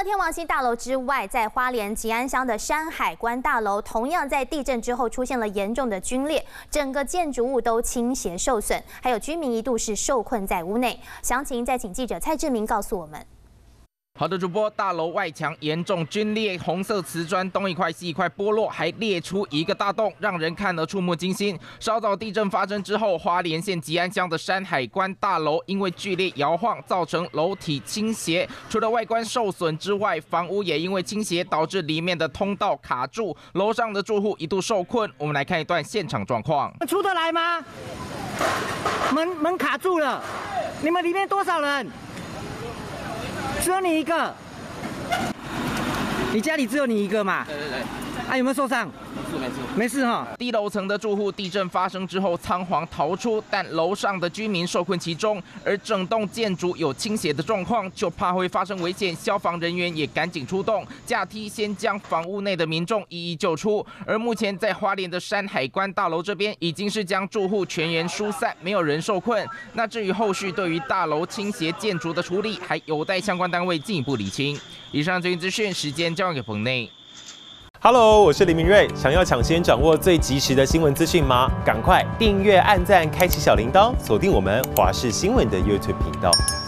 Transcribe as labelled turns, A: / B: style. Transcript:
A: 了天王星大楼之外，在花莲吉安乡的山海关大楼，同样在地震之后出现了严重的龟裂，整个建筑物都倾斜受损，还有居民一度是受困在屋内。详情再请记者蔡志明告诉我们。
B: 好的，主播，大楼外墙严重龟裂，红色瓷砖东一块西一块剥落，还裂出一个大洞，让人看得触目惊心。稍早地震发生之后，花莲县吉安乡的山海关大楼因为剧烈摇晃，造成楼体倾斜。除了外观受损之外，房屋也因为倾斜导致里面的通道卡住，楼上的住户一度受困。我们来看一段现场状况。
C: 出得来吗？门卡住了，你们里面多少人？ 只有你一个，你家里只有你一个嘛？对。啊，有没有受伤？没事哈。
B: 低楼层的住户地震发生之后仓皇逃出，但楼上的居民受困其中，而整栋建筑有倾斜的状况，就怕会发生危险，消防人员也赶紧出动，架梯先将房屋内的民众一一救出。而目前在花莲的山海关大楼这边，已经是将住户全员疏散，没有人受困。那至于后续对于大楼倾斜建筑的处理，还有待相关单位进一步厘清。以上最新资讯，时间交给棚内。
D: Hello， 我是林明瑞。想要抢先掌握最及时的新闻资讯吗？赶快订阅、按赞、开启小铃铛，锁定我们华视新闻的 YouTube 频道。